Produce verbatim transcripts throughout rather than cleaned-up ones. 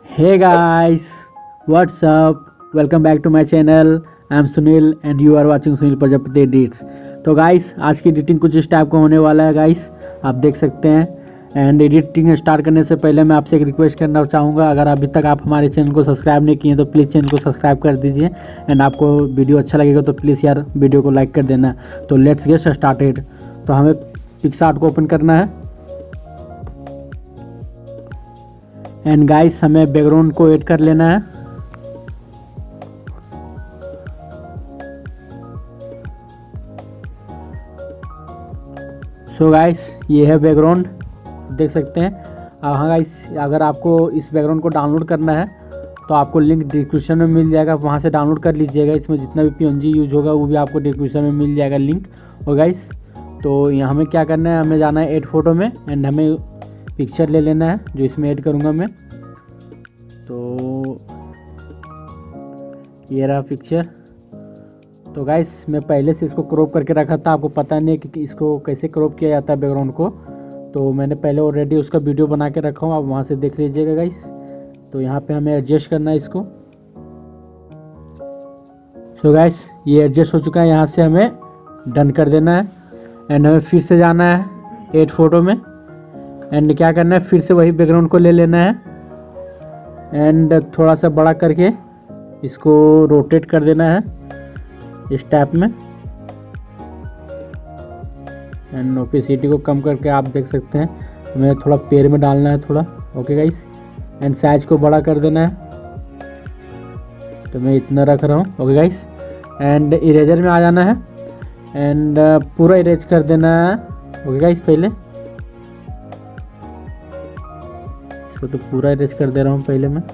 Hey guys, what's up? Welcome back to my channel. I'm Sunil and you are watching Sunil Prajapati edits. तो guys आज की editing कुछ इस type का होने वाला है गाइस, आप देख सकते हैं। एंड एडिटिंग स्टार्ट करने से पहले मैं आपसे एक रिक्वेस्ट करना चाहूँगा, अगर अभी तक आप हमारे चैनल को सब्सक्राइब नहीं किए तो प्लीज़ चैनल को सब्सक्राइब कर दीजिए। एंड आपको वीडियो अच्छा लगेगा तो प्लीज़ यार वीडियो को लाइक कर देना। तो लेट्स गेट स्टार्टेड। तो हमें पिक्सआर्ट को ओपन करना है एंड गाइस हमें बैकग्राउंड को ऐड कर लेना है। सो so गाइस ये है बैकग्राउंड, देख सकते हैं। हाँ गाइस, अगर आपको इस बैकग्राउंड को डाउनलोड करना है तो आपको लिंक डिस्क्रिप्शन में मिल जाएगा, वहाँ से डाउनलोड कर लीजिएगा। इसमें जितना भी पीएनजी यूज होगा वो भी आपको डिस्क्रिप्शन में मिल जाएगा लिंक। और गाइस तो यहाँ हमें क्या करना है, हमें जाना है ऐड फोटो में एंड हमें पिक्चर ले लेना है जो इसमें ऐड करूँगा मैं। तो ये रहा पिक्चर। तो गाइस मैं पहले से इसको क्रॉप करके रखा था, आपको पता नहीं है कि इसको कैसे क्रॉप किया जाता है बैकग्राउंड को। तो मैंने पहले ऑलरेडी उसका वीडियो बना के रखा हूँ, आप वहाँ से देख लीजिएगा गाइस। तो यहाँ पे हमें एडजस्ट करना है इसको। सो गाइस ये एडजस्ट हो चुका है, यहाँ से हमें डन कर देना है। एंड हमें फिर से जाना है ऐड फोटो में एंड क्या करना है, फिर से वही बैकग्राउंड को ले लेना है एंड थोड़ा सा बड़ा करके इसको रोटेट कर देना है इस टाइप में। एंड ओपेसिटी को कम करके आप देख सकते हैं, हमें थोड़ा पैर में डालना है थोड़ा। ओके गाइस, एंड साइज को बड़ा कर देना है। तो मैं इतना रख रहा हूँ। ओके गाइस, एंड इरेजर में आ जाना है एंड पूरा इरेज कर देना है। ओके गाइस, पहले इसको तो पूरा इरेज कर दे रहा हूँ पहले मैं।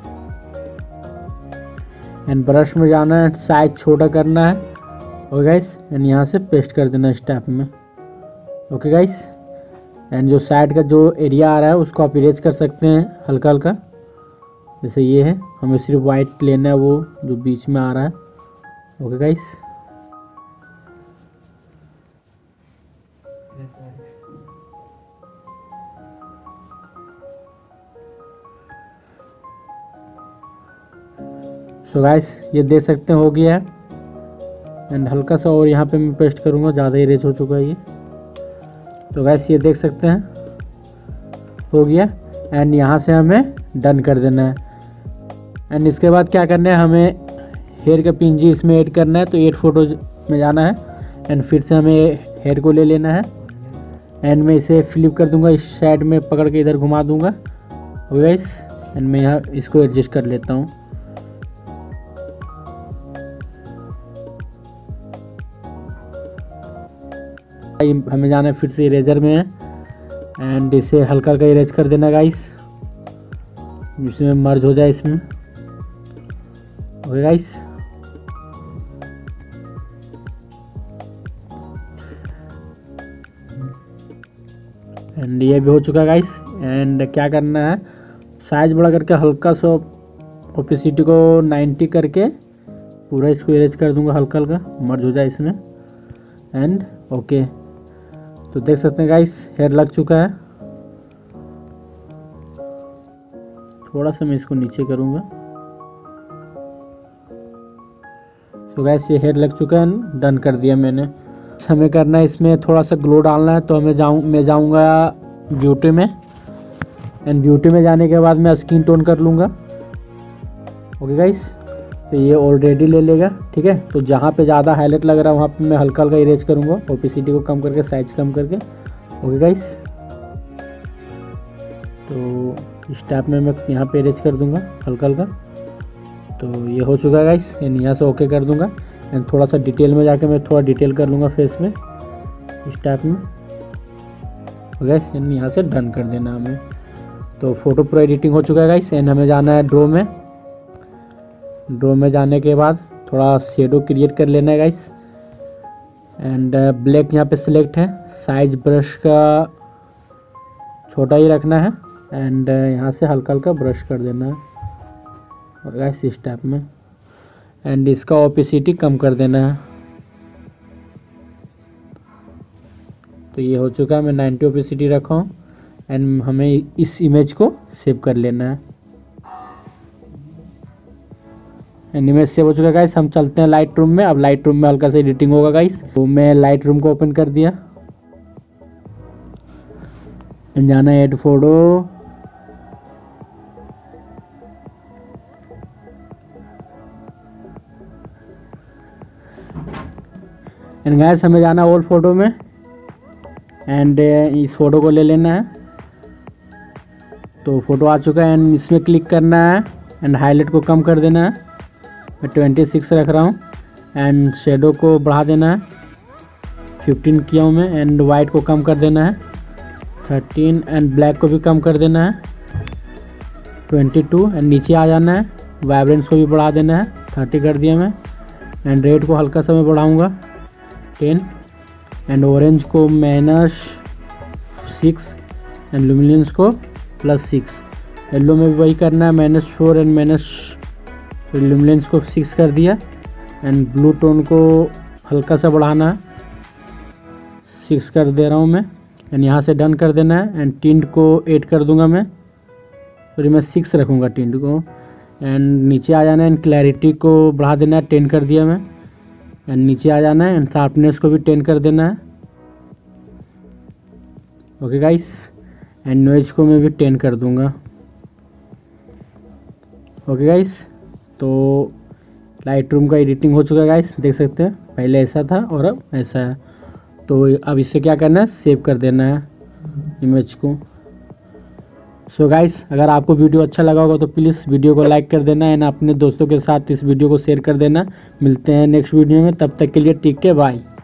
एंड ब्रश में जाना है, साइज छोटा करना है। ओके गाइस, एंड यहाँ से पेस्ट कर देना स्टेप में। ओके गाइस, एंड जो साइड का जो एरिया आ रहा है उसको आप इरेज कर सकते हैं हल्का हल्का, जैसे ये है। हमें सिर्फ वाइट लेना है, वो जो बीच में आ रहा है। ओके गाइस, सो गाइस ये देख सकते हैं हो गया है। एंड हल्का सा और यहाँ पे मैं पेस्ट करूँगा, ज़्यादा इरेज हो चुका है ये। तो गाइस ये देख सकते हैं हो गया। एंड यहाँ से हमें डन कर देना है। एंड इसके बाद क्या करना है, हमें हेयर का पिंजी इसमें ऐड करना है। तो ऐड फोटो में जाना है एंड फिर से हमें हेयर को ले लेना है एंड मैं इसे फ्लिप कर दूंगा, इस साइड में पकड़ के इधर घुमा दूंगा। ओके गाइस, एंड मैं यहाँ इसको एडजस्ट कर लेता हूँ। हमें जाना है फिर से इरेजर में एंड इसे हल्का हल्का इरेज कर देना गाइस, जिसमें मर्ज हो जाए इसमें। ओके गाइस, एंड ये भी हो चुका है गाइस। एंड क्या करना है, साइज बड़ा करके हल्का सा ओपेसिटी को नाइन्टी करके पूरा इसको इरेज कर दूंगा, हल्का हल्का मर्ज हो जाए इसमें। एंड ओके, तो देख सकते हैं गाइस हेयर लग चुका है। थोड़ा सा मैं इसको नीचे करूँगा। तो गाइस ये हेयर लग चुका है, डन कर दिया मैंने। हमें करना है इसमें थोड़ा सा ग्लो डालना है। तो हमें जाऊँ मैं जाऊँगा ब्यूटी में एंड ब्यूटी में जाने के बाद मैं स्किन टोन कर लूँगा। ओके गाइस, तो ये ऑलरेडी ले लेगा, ठीक है। तो जहाँ पे ज़्यादा हाईलाइट लग रहा है वहाँ पे मैं हल्का हल्का इरेज करूँगा, ओपेसिटी को कम करके, साइज कम करके। ओके गाइस, तो इस टाइप में मैं यहाँ पे इरेज कर दूँगा हल्का हल्का। तो ये हो चुका है गाइस, एंड यहाँ से ओके कर दूँगा। एंड थोड़ा सा डिटेल में जाके मैं थोड़ा डिटेल कर लूँगा फेस में इस टाइप में। ओके गाइस, एंड यहाँ से डन कर देना हमें। तो फोटो पूरा एडिटिंग हो चुका है गाइस। एंड हमें जाना है ड्रॉ में। ड्रॉ में जाने के बाद थोड़ा शेडो क्रिएट कर लेना है गाइस। एंड ब्लैक यहाँ पे सिलेक्ट है, साइज ब्रश का छोटा ही रखना है एंड यहाँ से हल्का हल्का ब्रश कर देना है गाइस इस टाइप में। एंड इसका ओपेसिटी कम कर देना है। तो ये हो चुका है, मैं नाइन्टी ओपेसिटी रखा हूँ एंड हमें इस इमेज को सेव कर लेना है। एंड इमेज सेव हो चुका है गाइस। हम चलते हैं लाइट रूम में। अब लाइट रूम में हल्का सा एडिटिंग होगा गाइस। तो मैं लाइट रूम को ओपन कर दिया, जाना है ऐड फोटो, एंड गाइस हमें जाना है और फोटो में एंड इस फोटो को ले लेना है। तो फोटो आ चुका है एंड इसमें क्लिक करना है एंड हाईलाइट को कम कर देना है। मैं ट्वेंटी सिक्स रख रहा हूँ एंड शेडो को बढ़ा देना है, फिफ्टीन किया हूँ मैं, एंड वाइट को कम कर देना है थर्टीन, एंड ब्लैक को भी कम कर देना है ट्वेंटी टू, एंड नीचे आ जाना है, वाइब्रेंस को भी बढ़ा देना है, थर्टी कर दिया मैं, एंड रेड को हल्का सा मैं बढ़ाऊँगा टेन, एंड ऑरेंज को माइनस सिक्स, एंड लुमिनेंस को प्लस सिक्स। येलो में भी वही करना है, minus four and minus luminance को सिक्स कर दिया, एंड ब्लू टोन को हल्का सा बढ़ाना है, सिक्स कर दे रहा हूँ मैं, एंड यहाँ से डन कर देना है, एंड टिंट को एट कर दूंगा मैं, सॉरी मैं सिक्स रखूँगा टिंट को, एंड नीचे आ जाना है, एंड क्लैरिटी को बढ़ा देना है, टेन कर दिया मैं, एंड नीचे आ जाना है, एंड शार्पनेस को भी टेन कर देना है। ओके गाइस, एंड नॉइज को मैं भी टेन कर दूंगा। ओके गाइस, तो लाइट रूम का एडिटिंग हो चुका है गाइस, देख सकते हैं पहले ऐसा था और अब ऐसा है। तो अब इसे क्या करना है, सेव कर देना है इमेज को। सो so गाइस, अगर आपको वीडियो अच्छा लगा होगा तो प्लीज़ वीडियो को लाइक कर देना एंड अपने दोस्तों के साथ इस वीडियो को शेयर कर देना। मिलते हैं नेक्स्ट वीडियो में, तब तक के लिए टेक केयर, बाय।